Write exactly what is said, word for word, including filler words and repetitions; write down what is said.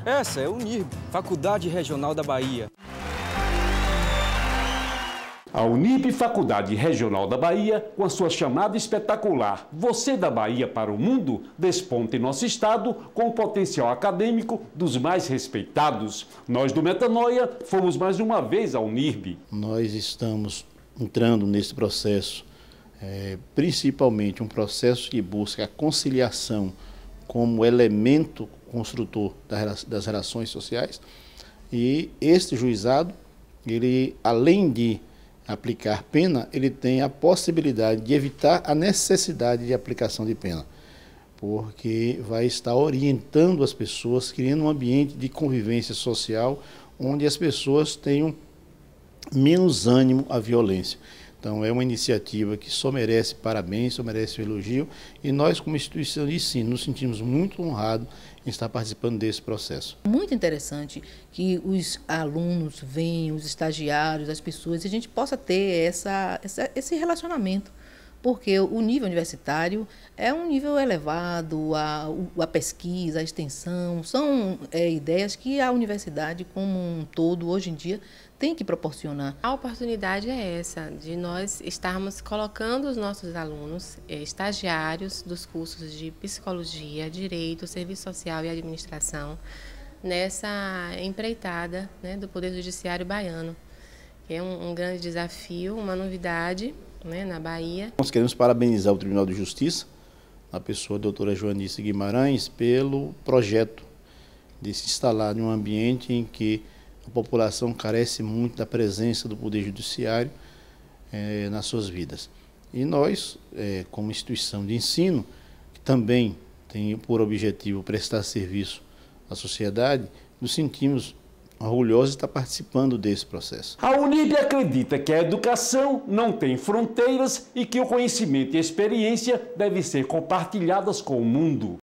Essa é a Unirb, Faculdade Regional da Bahia. A Unirb Faculdade Regional da Bahia, com a sua chamada espetacular Você da Bahia para o Mundo, desponta em nosso estado com o potencial acadêmico dos mais respeitados. Nós do Metanoia fomos mais uma vez à Unirb. Nós estamos entrando nesse processo, é, principalmente um processo que busca a conciliação como elemento construtor das relações sociais, e este juizado, ele, além de aplicar pena, ele tem a possibilidade de evitar a necessidade de aplicação de pena, porque vai estar orientando as pessoas, criando um ambiente de convivência social, onde as pessoas tenham menos ânimo à violência. Então é uma iniciativa que só merece parabéns, só merece o elogio, e nós, como instituição de ensino, nos sentimos muito honrados em estar participando desse processo. Muito interessante que os alunos venham, os estagiários, as pessoas, e a gente possa ter essa, essa, esse relacionamento, porque o nível universitário é um nível elevado, a, a pesquisa, a extensão, são é, ideias que a universidade como um todo, hoje em dia, tem que proporcionar. A oportunidade é essa, de nós estarmos colocando os nossos alunos, eh, estagiários dos cursos de Psicologia, Direito, Serviço Social e Administração, nessa empreitada, né, do Poder Judiciário baiano, que é um, um grande desafio, uma novidade, né, na Bahia. Nós queremos parabenizar o Tribunal de Justiça, a pessoa da doutora Joanice Guimarães, pelo projeto de se instalar em um ambiente em que a população carece muito da presença do Poder Judiciário eh, nas suas vidas. E nós, eh, como instituição de ensino, que também tem por objetivo prestar serviço à sociedade, nos sentimos orgulhosos de estar participando desse processo. A Unirb acredita que a educação não tem fronteiras e que o conhecimento e a experiência devem ser compartilhadas com o mundo.